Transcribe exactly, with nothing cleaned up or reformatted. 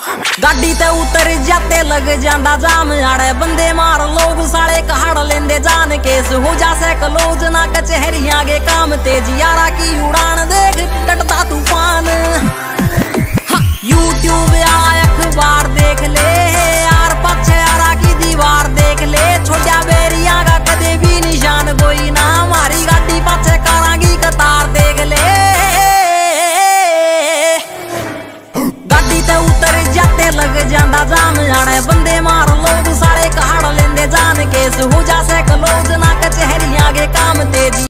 गाड़ी ते उतर जाते लग जांदा जाम आड़े बंदे मार लोग साले कहाड़ लेंदे जान केस हो जासे क्लोज ना कचहरी आगे काम तेज यारा की उड़ान देख कटता तूफान। यूट्यूब आया अखबार देख ले यार पक्ष यारा की दीवार देख ले छोटा बेरिया का कदे भी निशान कोई ना हमारी गाड़ी पीछे करांगी कतार देख ले। गाड़ी ते उतर जाते लग जांदा जाम आड़े बंदे मार लोग साले कहाड़ लेंदे जान केस हो जासे क्लोज ना कचहरी आगे काम तेज।